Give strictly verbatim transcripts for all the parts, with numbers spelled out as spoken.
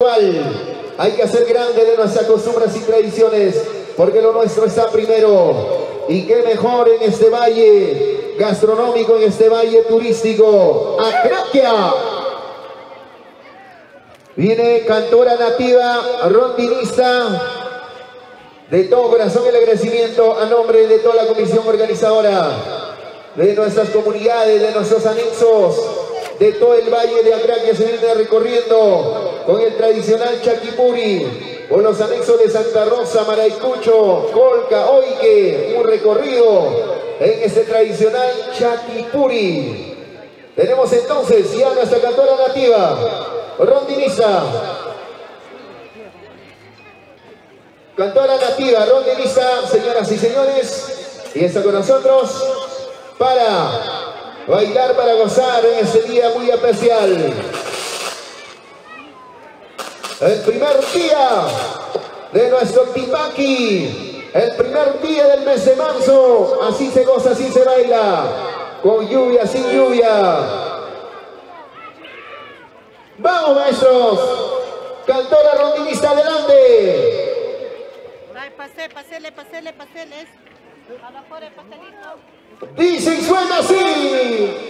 cual. Hay que hacer grande de nuestras costumbres y tradiciones, porque lo nuestro está primero. Y qué mejor en este valle gastronómico, en este valle turístico. Acraquia. Viene cantora nativa, rondinista. De todo corazón el agradecimiento a nombre de toda la comisión organizadora, de nuestras comunidades, de nuestros anexos, de todo el valle de Acraquia. Se viene recorriendo con el tradicional Chaquipuri, con los anexos de Santa Rosa, Maraicucho, Colca, Oique, un recorrido en este tradicional Chaquipuri. Tenemos entonces ya nuestra cantora nativa, rondinista. Cantora nativa, rondinista, señoras y señores, y está con nosotros para bailar, para gozar en este día muy especial. El primer día de nuestro Tipaqui, el primer día del mes de marzo, así se goza, así se baila, con lluvia, sin lluvia. Vamos, maestros, cantora rondinista, adelante. Pasé, pasele, pasele, pasele. A la fuera el pastelito. Dice y suena así.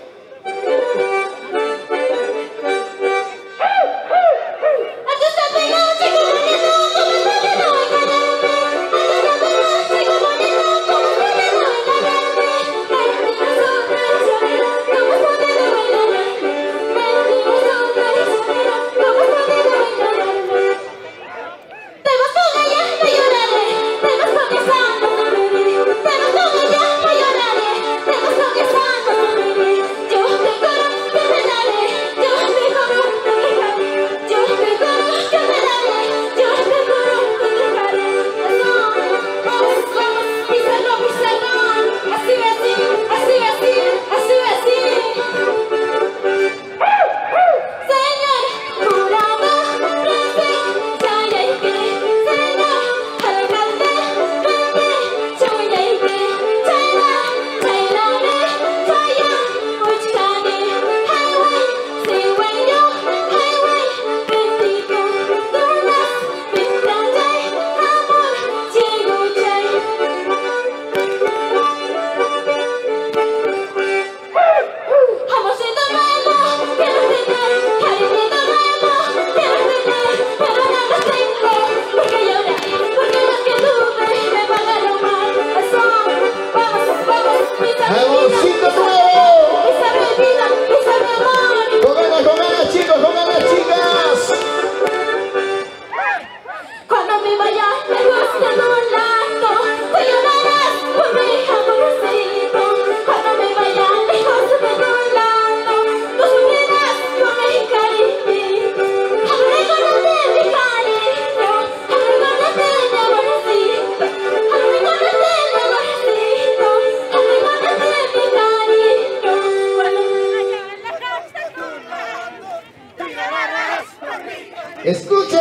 Escuche.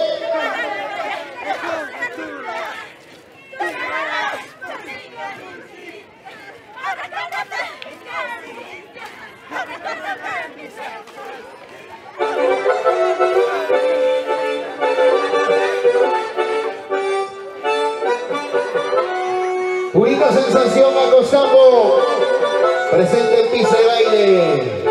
Única sensación a Gustavo, presente en pista de baile.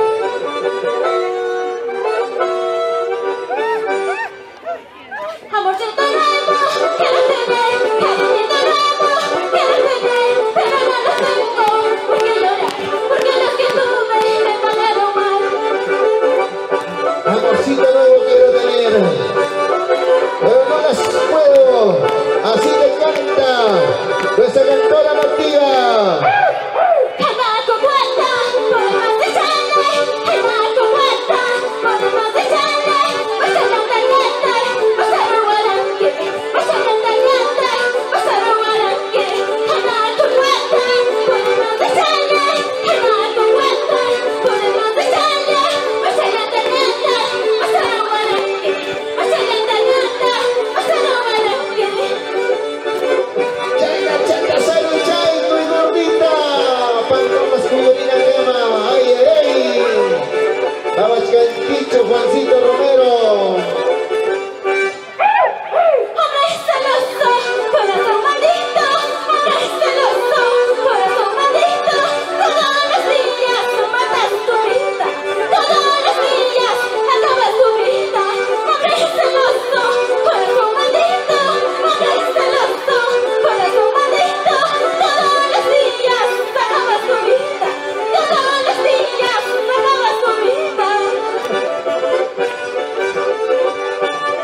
Amorcito nuevo quiero tener, pero no las puedo, así le canta nuestra cantora nativa.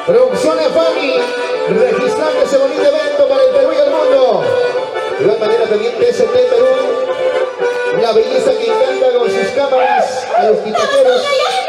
Producciones Fami, registrando ese bonito evento para el Perú y el mundo. De igual manera también T S T Perú, la belleza que encanta con sus cámaras a los tipaqueros.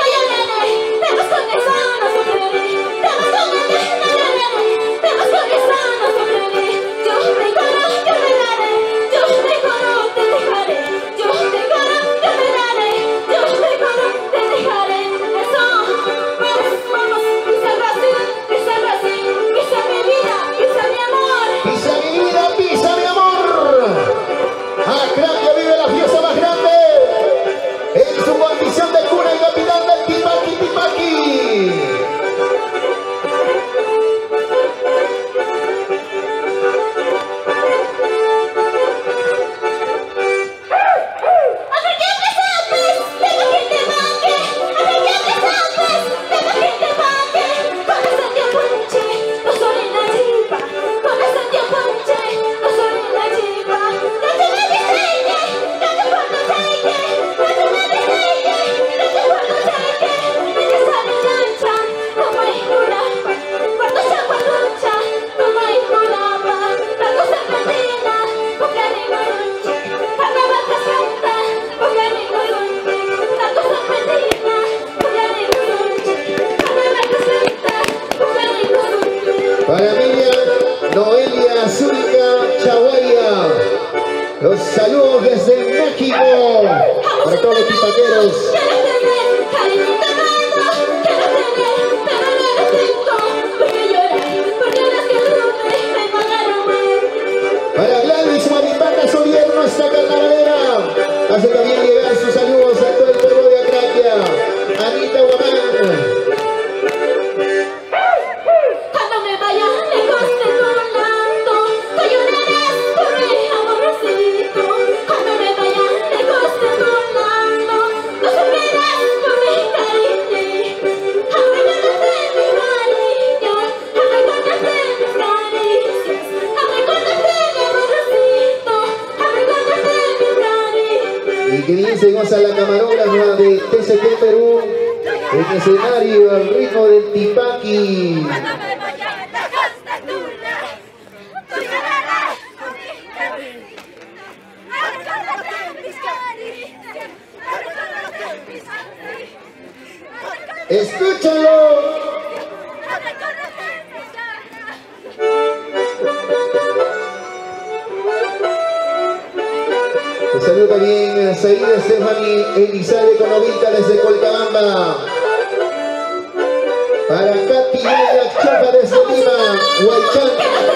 Para Miriam Noelia Zúñiga Chaguaya, los saludos desde México para todos los tipaqueros. Para Gladys Maripata Solier, nuestra carnavalera, hace también llegar sus saludos a todo el pueblo de Acraquia. Anita Guamán. Y que bien se goza la camarógrafa de T S T Perú, en escenario al ritmo del tipaqui. ¡Escúchalo! Un saludo también a Saída Stephanie Elizalde Conovilca desde Colcabamba. Para Katy Yaya Chofa desde Lima, Huaychán.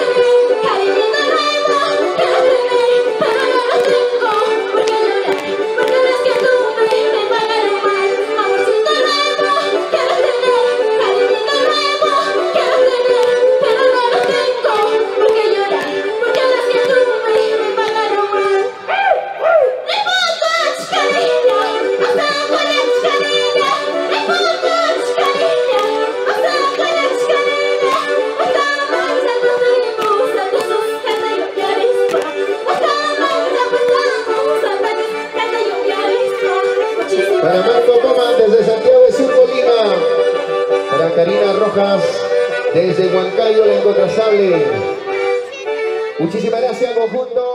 Para Marco Toma desde Santiago de Surco, Lima. Para Karina Rojas desde Huancayo, la Incontrastable. Muchísimas gracias, conjunto.